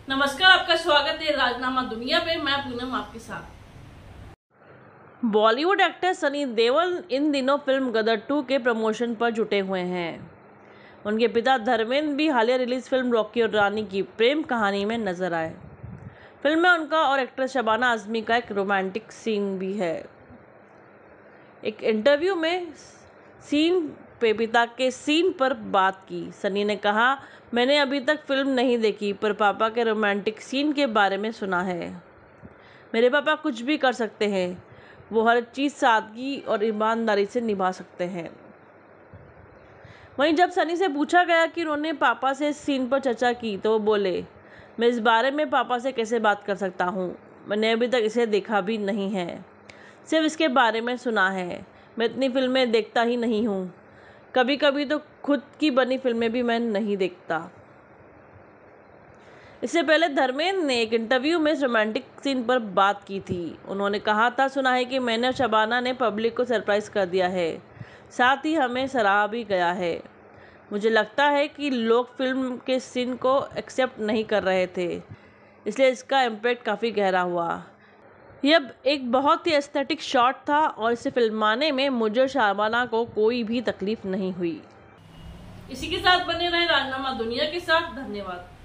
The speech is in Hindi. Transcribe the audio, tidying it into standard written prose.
नमस्कार, आपका स्वागत है राजनामा दुनिया पे। मैं पूनम आपके साथ। बॉलीवुड एक्टर सनी देओल इन दिनों फिल्म गदर 2 के प्रमोशन पर जुटे हुए हैं। उनके पिता धर्मेंद्र भी हालिया रिलीज फिल्म रॉकी और रानी की प्रेम कहानी में नजर आए। फिल्म में उनका और एक्ट्रेस शबाना आजमी का एक रोमांटिक सीन भी है। एक इंटरव्यू में सीन पे पिता के सीन पर बात की सनी ने कहा, मैंने अभी तक फिल्म नहीं देखी पर पापा के रोमांटिक सीन के बारे में सुना है। मेरे पापा कुछ भी कर सकते हैं, वो हर चीज़ सादगी और ईमानदारी से निभा सकते हैं। वहीं जब सनी से पूछा गया कि उन्होंने पापा से इस सीन पर चर्चा की तो वो बोले, मैं इस बारे में पापा से कैसे बात कर सकता हूँ, मैंने अभी तक इसे देखा भी नहीं है, सिर्फ इसके बारे में सुना है। मैं इतनी फिल्में देखता ही नहीं हूँ, कभी कभी तो खुद की बनी फिल्में भी मैं नहीं देखता। इससे पहले धर्मेंद्र ने एक इंटरव्यू में इस रोमांटिक सीन पर बात की थी। उन्होंने कहा था, सुना है कि मैंने और शबाना ने पब्लिक को सरप्राइज कर दिया है, साथ ही हमें सराहा भी गया है। मुझे लगता है कि लोग फिल्म के सीन को एक्सेप्ट नहीं कर रहे थे, इसलिए इसका इम्पैक्ट काफ़ी गहरा हुआ। यह एक बहुत ही एस्थेटिक शॉट था और इसे फिल्माने में मुझे और शबाना को कोई भी तकलीफ नहीं हुई। इसी के साथ बने रहे राजनामा दुनिया के साथ। धन्यवाद।